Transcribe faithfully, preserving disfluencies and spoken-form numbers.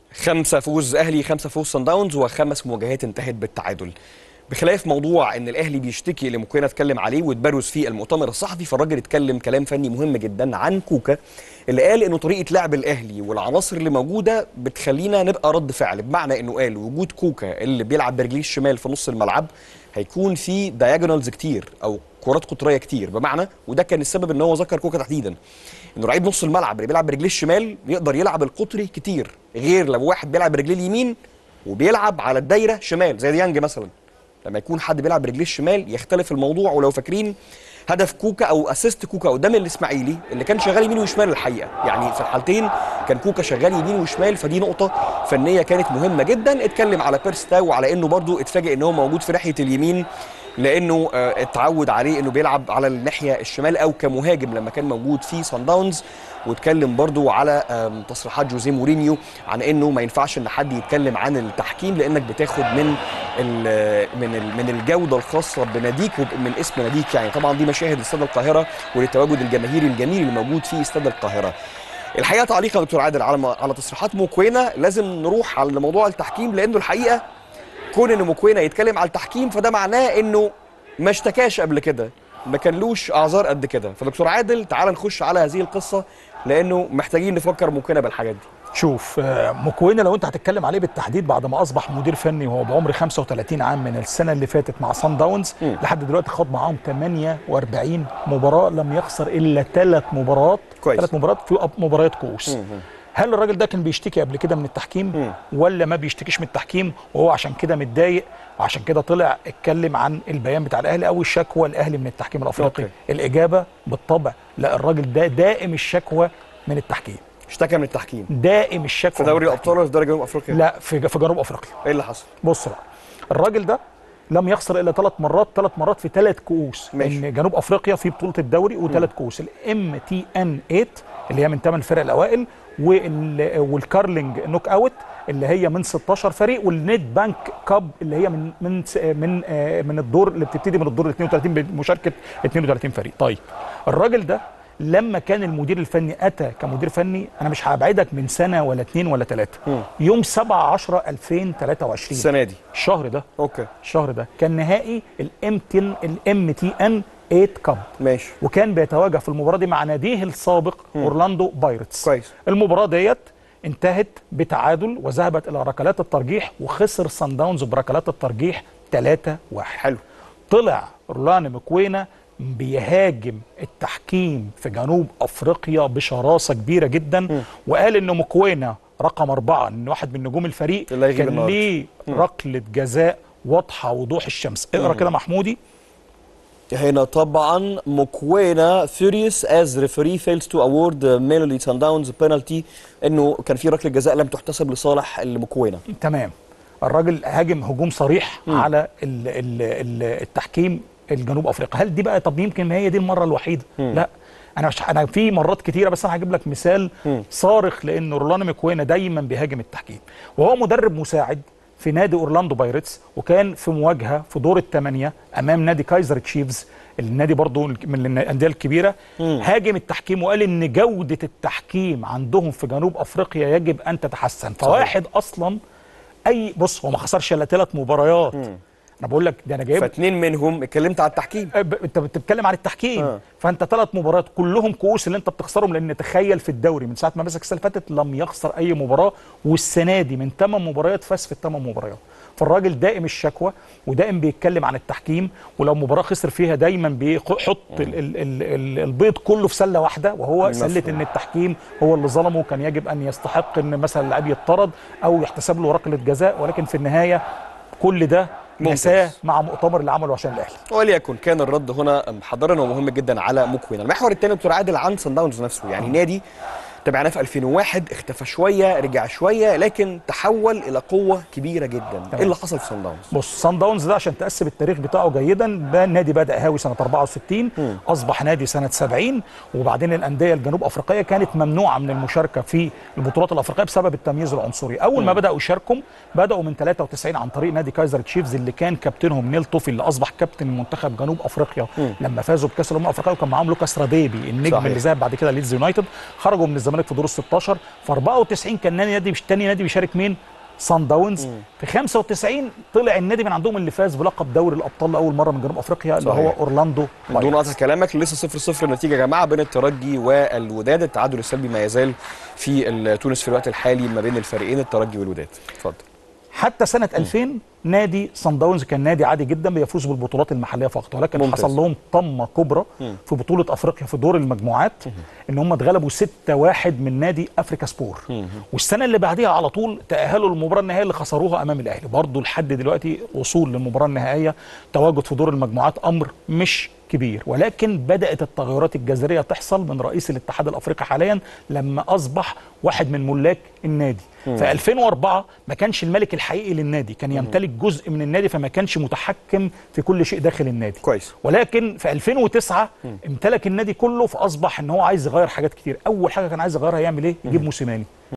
خمسة فوز اهلي، خمسة فوز صن داونز، وخمس مواجهات انتهت بالتعادل. بخلاف موضوع ان الاهلي بيشتكي اللي ممكن اتكلم عليه واتبرز في المؤتمر الصحفي، فالراجل اتكلم كلام فني مهم جدا عن كوكا، اللي قال انه طريقه لعب الاهلي والعناصر اللي موجوده بتخلينا نبقى رد فعل، بمعنى انه قال وجود كوكا اللي بيلعب برجليه الشمال في نص الملعب هيكون في دايجونالز كتير او كرات قطريه كتير، بمعنى وده كان السبب ان هو ذكر كوكا تحديدا انه لعيب نص الملعب اللي بيلعب برجليه الشمال يقدر يلعب القطري كتير، غير لو واحد بيلعب برجليه اليمين وبيلعب على الدايره شمال زي ديانج مثلا. لما يكون حد بيلعب برجليه الشمال يختلف الموضوع. ولو فاكرين هدف كوكا او اسيست كوكا قدام الاسماعيلي اللي كان شغال يمين وشمال الحقيقه، يعني في الحالتين كان كوكا شغال يمين وشمال، فدي نقطه فنيه كانت مهمه جدا. اتكلم على بيرس تاو وعلى انه برضو اتفاجئ ان هو موجود في ناحيه اليمين لانه اه اتعود عليه انه بيلعب على الناحيه الشمال او كمهاجم لما كان موجود في صن داونز. واتكلم برضو على تصريحات جوزيه مورينيو عن انه ما ينفعش ان حد يتكلم عن التحكيم لانك بتاخد من ال من ال من الجوده الخاصه بناديك ومن اسم ناديك. يعني طبعا دي مشاهد استاد القاهره وللتواجد الجماهيري الجميل اللي موجود في استاد القاهره. الحقيقه تعليقا يا دكتور عادل على على تصريحات موكوينا، لازم نروح على موضوع التحكيم، لانه الحقيقه كون ان موكوينا يتكلم على التحكيم فده معناه انه ما اشتكاش قبل كده، ما كانلوش اعذار قد كده. فدكتور عادل تعال نخش على هذه القصه لانه محتاجين نفكر موكوينا بالحاجات دي. شوف موكوينا لو انت هتتكلم عليه بالتحديد بعد ما اصبح مدير فني وهو بعمر خمسة وثلاثين عام من السنه اللي فاتت مع صن داونز م. لحد دلوقتي خاض معاهم ثمانية وأربعين مباراه، لم يخسر الا ثلاث مباريات ثلاث مباريات في مباريات كؤوس. م. هل الراجل ده كان بيشتكي قبل كده من التحكيم م. ولا ما بيشتكيش من التحكيم وهو عشان كده متضايق وعشان كده طلع اتكلم عن البيان بتاع الاهلي او الشكوى الاهلي من التحكيم الافريقي؟ أوكي. الاجابه بالطبع لا، الراجل ده دائم الشكوى من التحكيم. اشتكى من التحكيم دائم الشكوى في دوري الابطال ولا في دوري جنوب افريقيا؟ لا، في في جنوب افريقيا. ايه اللي حصل؟ بص بقى، الراجل ده لم يخسر الا ثلاث مرات ثلاث مرات في ثلاث كؤوس. ان جنوب افريقيا في بطوله الدوري وثلاث كؤوس، الام تي ان ثمانية اللي هي من ثمان الفرق الاوائل، والكارلينج نوك اوت اللي هي من ستاشر فريق، والنت بانك كاب اللي هي من من من من الدور اللي بتبتدي من الدور اثنين وثلاثين بمشاركه اثنين وثلاثين فريق. طيب الراجل ده لما كان المدير الفني اتى كمدير فني، انا مش هبعدك من سنه ولا اثنين ولا ثلاثه، يوم سبعة عشرة ألفين وثلاثة وعشرين السنه دي، الشهر ده، اوكي الشهر ده كان نهائي الام الام تي ان ثمانية كاب. ماشي. وكان بيتواجه في المباراه دي مع ناديه السابق مم. اورلاندو بايرتس. كويس. المباراه ديت انتهت بتعادل وذهبت الى ركلات الترجيح، وخسر صن داونز بركلات الترجيح ثلاثة واحد. حلو. طلع اورلاندو موكوينا بيهاجم التحكيم في جنوب افريقيا بشراسه كبيره جدا م. وقال ان موكوينا رقم اربعه، ان واحد من نجوم الفريق كان ليه ركله جزاء واضحه وضوح الشمس. اقرا كده محمودي. هنا طبعا موكوينا furious as referee fails to award Mamelodi Sundowns penalty، انه كان في ركله جزاء لم تحتسب لصالح الموكوينا. تمام. الراجل هاجم هجوم صريح م. على ال ال ال التحكيم الجنوب افريقيا. هل دي بقى طب يمكن ما هي دي المره الوحيده؟ م. لا، انا مش انا في مرات كتيره، بس انا هجيب لك مثال م. صارخ، لان اورلاندو موكوينا دايما بيهاجم التحكيم، وهو مدرب مساعد في نادي اورلاندو بايرتس، وكان في مواجهه في دور الثمانيه امام نادي كايزر تشيفز، النادي برضو من الانديه الكبيره. م. هاجم التحكيم وقال ان جوده التحكيم عندهم في جنوب افريقيا يجب ان تتحسن. فواحد اصلا اي بص هو ما خسرش الا ثلاث مباريات. م. انا بقول لك ده انا جايب فاثنين منهم اتكلمت على التحكيم. انت بتتكلم عن التحكيم آه. فانت ثلاث مباريات كلهم كؤوس اللي انت بتخسرهم، لان تخيل في الدوري من ساعه ما مسك السنه اللي فاتت لم يخسر اي مباراه، والسنه دي من ثمان مباريات فاز في الثمان مباريات. فالراجل دائم الشكوى ودائم بيتكلم عن التحكيم، ولو مباراه خسر فيها دايما بيحط ال ال ال ال البيض كله في سله واحده، وهو سله ان التحكيم هو اللي ظلمه وكان يجب ان يستحق ان مثلا اللاعب يطرد او يحتسب له ركله جزاء، ولكن في النهايه كل ده نساه مع مؤتمر اللي عمله عشان الاهلي. وليكن كان الرد هنا محضرا ومهم جدا على موكوينا. المحور الثاني دكتور عادل عن صن داونز نفسه، يعني نادي تابعناه في ألفين وواحد، اختفى شويه رجع شويه لكن تحول الى قوه كبيره جدا. ايه اللي حصل في صن داونز؟ بص، صن داونز ده عشان تقسم التاريخ بتاعه جيدا، ده النادي بدا هاوي سنه أربعة وستين م. اصبح نادي سنه سبعين، وبعدين الانديه الجنوب افريقيه كانت ممنوعه من المشاركه في البطولات الافريقيه بسبب التمييز العنصري. اول م. ما بداوا يشاركوا بداوا من ثلاثة وتسعين عن طريق نادي كايزر تشيفز اللي كان كابتنهم نيل توفي اللي اصبح كابتن منتخب جنوب افريقيا م. لما فازوا بكاس الامم الافريقيه، وكان معاهم لوكاس راديبي النجم صحيح. اللي ذهب بعد كده ليدز يونايتد. خرجوا من والزمالك في دور ال ستاشر. في أربعة وتسعين كان نادي نادي تاني نادي بيشارك مين؟ صن داونز. في خمسة وتسعين طلع النادي من عندهم اللي فاز بلقب دوري الابطال لاول مره من جنوب افريقيا اللي هو اورلاندو. بدون قطع كلامك، لسه صفر صفر النتيجه يا جماعه بين الترجي والوداد. التعادل السلبي ما يزال في تونس في الوقت الحالي ما بين الفريقين الترجي والوداد. اتفضل. حتى سنه ألفين نادي صن داونز كان نادي عادي جدا بيفوز بالبطولات المحليه فقط، ولكن ممتاز. حصل لهم طمه كبرى مم. في بطوله افريقيا في دور المجموعات مم. ان هم اتغلبوا ستة واحد من نادي افريكا سبور. مم. والسنه اللي بعديها على طول تاهلوا للمباراه النهائيه اللي خسروها امام الاهلي. برضه لحد دلوقتي وصول للمباراه النهائيه تواجد في دور المجموعات امر مش كبير، ولكن بدات التغيرات الجذريه تحصل من رئيس الاتحاد الافريقي حاليا لما اصبح واحد من ملاك النادي. مم. في ألفين وأربعة ما كانش الملك الحقيقي للنادي، كان يمتلك جزء من النادي فما كانش متحكم في كل شيء داخل النادي. كويس. ولكن في ألفين وتسعة مم. امتلك النادي كله، فاصبح ان هو عايز يغير حاجات كتير. اول حاجه كان عايز يغيرها يعمل ايه؟ يجيب موسيماني.